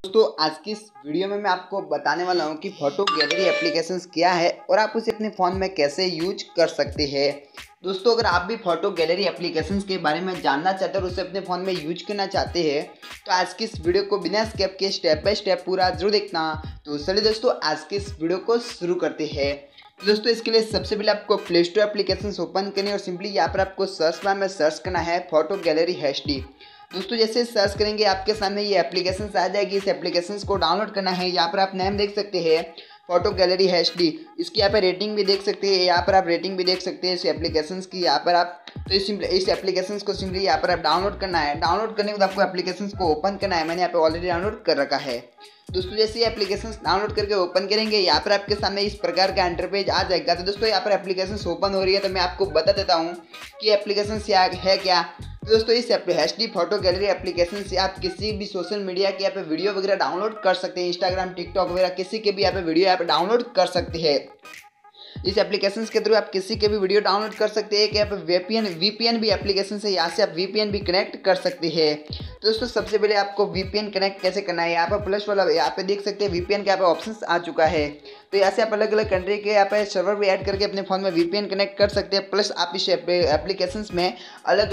दोस्तों आज की इस वीडियो में मैं आपको बताने वाला हूं कि फोटो गैलरी एप्लीकेशंस क्या है और आप उसे अपने फ़ोन में कैसे यूज कर सकते हैं। दोस्तों अगर आप भी फोटो गैलरी एप्लीकेशंस के बारे में जानना चाहते हैं और उसे अपने फ़ोन में यूज करना चाहते हैं तो आज की इस वीडियो को बिना स्किप के स्टेप बाय स्टेप पूरा जरूर देखना। तो चलिए दोस्तों आज की इस वीडियो को शुरू करते हैं। दोस्तों इसके लिए सबसे पहले आपको प्ले स्टोर एप्लीकेशंस ओपन करनी है और सिंपली यहाँ पर आपको सर्च बार में सर्च करना है फोटो गैलरी HD। दोस्तों जैसे सर्च करेंगे आपके सामने ये एप्लीकेशन आ जाएगी। इस एप्लीकेशन को डाउनलोड करना है। यहाँ पर आप नेम देख सकते हैं फोटो गैलरी HD। इसकी यहाँ पर रेटिंग भी देख सकते हैं। यहाँ पर आप रेटिंग भी देख सकते हैं इस एप्लीकेशन की। यहाँ पर आप तो इस एप्लीकेशन को सिंपली यहाँ पर आप डाउनलोड करना है। डाउनलोड करने के बाद आपको एप्लीकेशन को ओपन करना है। मैंने यहाँ पे ऑलरेडी डाउनलोड कर रखा है। दोस्तों जैसे एप्लीकेशन डाउनलोड करके ओपन करेंगे यहाँ पर आपके सामने इस प्रकार का इंटरफेस आ जाएगा। तो दोस्तों यहाँ पर एप्लीकेशन ओपन हो रही है तो मैं आपको बता देता हूँ कि एप्लीकेशन है क्या। तो दोस्तों इस HD फोटो गैलरी एप्लीकेशन से आप किसी भी सोशल मीडिया के यहाँ पे वीडियो वगैरह डाउनलोड कर सकते हैं। इंस्टाग्राम, टिकटॉक वगैरह किसी के भी यहाँ पे वीडियो यहाँ पे डाउनलोड कर सकते हैं। इस एप्लीकेशन के थ्रू आप किसी के भी वीडियो डाउनलोड कर सकते हैं। यहाँ पे VPN भी एप्लीकेशन से यहाँ से आप VPN भी कनेक्ट कर सकते हैं। तो दोस्तों सबसे पहले आपको VPN कनेक्ट कैसे करना है, यहाँ पर प्लस वाला यहाँ पे देख सकते हैं VPN का यहाँ पे ऑप्शन आ चुका है। तो यहाँ से आप अलग अलग कंट्री के यहाँ पे सर्वर भी ऐड करके अपने फ़ोन में VPN कनेक्ट कर सकते हैं। प्लस आप इस एप्लीकेशन में अलग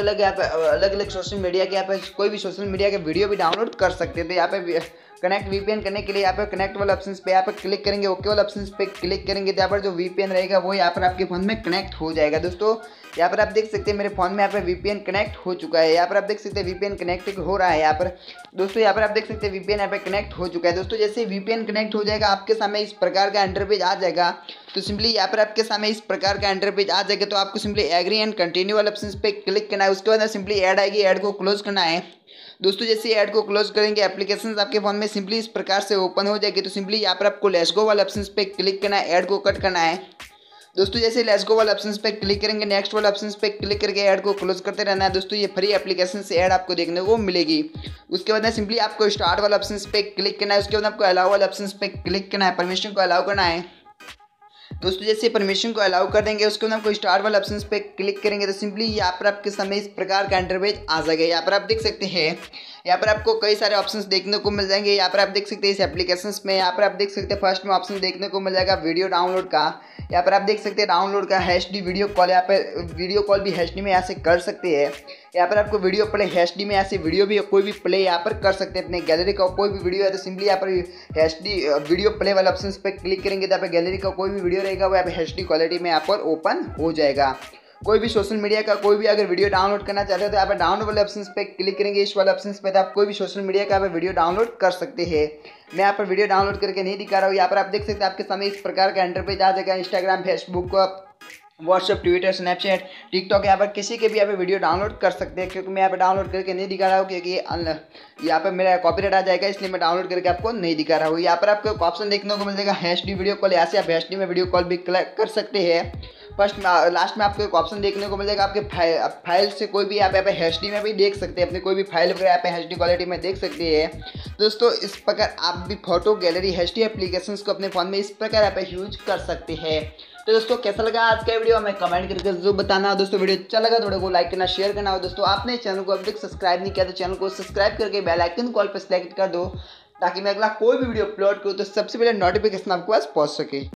अलग सोशल मीडिया के यहाँ पे कोई भी सोशल मीडिया के वीडियो भी डाउनलोड कर सकते हैं। तो यहाँ पे कनेक्ट VPN करने के लिए यहाँ पर कनेक्ट वाले ऑप्शन पे यहाँ पर क्लिक करेंगे। ओके वाले ऑप्शन पे क्लिक करेंगे तो यहाँ पर जो VPN रहेगा वो यहाँ पर आपके फ़ोन में कनेक्ट हो जाएगा। दोस्तों यहाँ पर आप देख सकते हैं मेरे फ़ोन में यहाँ पर VPN कनेक्ट हो चुका है। यहाँ पर आप देख सकते हैं VPN कनेक्ट हो रहा है। यहाँ पर दोस्तों यहाँ पर आप देख सकते हैं VPN यहाँ पर कनेक्ट हो चुका है। दोस्तों जैसे VPN कनेक्ट हो जाएगा आपके सामने इस प्रकार का इंटरफेस आ जाएगा। तो सिंपली यहाँ पर आपके सामने इस प्रकार का इंटरफेस आ जाएगा। तो आपको सिंपली एग्री एंड कंटिन्यू वाले ऑप्शन पे क्लिक करना है। उसके बाद सिंपली ऐड आएगी, ऐड को क्लोज करना है। दोस्तों जैसे ऐड को क्लोज करेंगे एप्लीकेशन आपके फ़ोन में सिंपली इस प्रकार से ओपन हो जाएगी। तो सिंपली यहाँ पर आपको लेट्स गो वाले ऑप्शन पे क्लिक करना है, ऐड को कट करना है। दोस्तों जैसे लेट्स गो वाले ऑप्शन पे क्लिक करेंगे नेक्स्ट वाले ऑप्शन पे क्लिक करके ऐड को क्लोज करते रहना है। दोस्तों ये फ्री एप्लीकेशन से ऐड आपको देखने को मिलेगी। उसके बाद सिंपली आपको स्टार्ट वाले ऑप्शन पे क्लिक करना है। उसके बाद आपको अलाउ वाले ऑप्शन पे क्लिक करना है, परमिशन को अलाउ करना है। दोस्तों जैसे परमिशन को अलाउ कर देंगे उसके बाद आपको स्टार्ट वाले ऑप्शन पे क्लिक करेंगे तो सिंपली यहाँ पर आपके सामने इस प्रकार का इंटरफेस आ जाएगा। यहाँ पर आप देख सकते हैं यहाँ पर आपको कई सारे ऑप्शंस देखने को मिल जाएंगे। यहाँ पर आप देख सकते हैं इस एप्लीकेशंस में यहाँ पर आप देख सकते हैं फर्स्ट में ऑप्शन देखने को मिल जाएगा वीडियो डाउनलोड का। यहाँ पर आप देख सकते हैं डाउनलोड का HD वीडियो कॉल। यहाँ पर वीडियो कॉल भी HD में यहाँ से कर सकते हैं। यहाँ पर आपको वीडियो प्ले HD में ऐसे वीडियो भी कोई भी प्ले यहाँ पर कर सकते हैं। अपने गैलरी का कोई भी वीडियो है तो सिंपली यहाँ पर HD वीडियो प्ले वाले ऑप्शन पे क्लिक करेंगे तो यहाँ पर गैलरी का कोई भी वीडियो रहेगा वो यहाँ पर HD क्वालिटी में यहाँ पर ओपन हो जाएगा। कोई भी सोशल मीडिया का कोई भी अगर वीडियो डाउनलोड करना चाहते हैं तो यहाँ पर डाउनलोड वाले ऑप्शन पे क्लिक करेंगे। इस वाले ऑप्शन पे तो आप कोई भी सोशल मीडिया का यहाँ पर वीडियो डाउनलोड कर सकते हैं। मैं यहाँ पर वीडियो डाउनलोड करके नहीं दिखा रहा हूँ। यहाँ पर आप देख सकते हैं आपके सामने इस प्रकार का इंटरफेस आ जाएगा। Instagram, Facebook, WhatsApp, Twitter, Snapchat, TikTok यहाँ पर किसी के भी यहाँ पे वीडियो डाउनलोड कर सकते हैं। क्योंकि मैं यहाँ पे डाउनलोड करके नहीं दिखा रहा हूँ क्योंकि यहाँ पे मेरा कॉपीराइट आ जाएगा, इसलिए मैं डाउनलोड करके आपको नहीं दिखा रहा हूँ। यहाँ पर आपको एक ऑप्शन देखने को मिल जाएगा HD वीडियो कॉल। यहाँ से आप HD में वीडियो कॉल भी कर सकते हैं। फर्स्ट लास्ट में आपको एक ऑप्शन देखने को मिल जाएगा आपके फाइल से कोई भी आप यहाँ पे HD में भी देख सकते हैं। अपनी कोई भी फाइल वगैरह यहाँ पे HD क्वालिटी में देख सकते हैं। दोस्तों इस प्रकार आप भी फोटो गैलरी HD एप्लीकेशंस को अपने फ़ोन में इस प्रकार यहाँ पे यूज कर सकते हैं। तो दोस्तों कैसा लगा आज का वीडियो हमें कमेंट करके जरूर बताना। दोस्तों वीडियो अच्छा लगा थोड़े को लाइक करना, शेयर करना। दोस्तों आपने चैनल को अभी तक सब्सक्राइब नहीं किया तो चैनल को सब्सक्राइब करके बेल आइकन कॉल पर सेलेक्ट कर दो ताकि मैं अगला कोई भी वीडियो अपलोड करूँ तो सबसे पहले नोटिफिकेशन आपके पास पहुँच सके।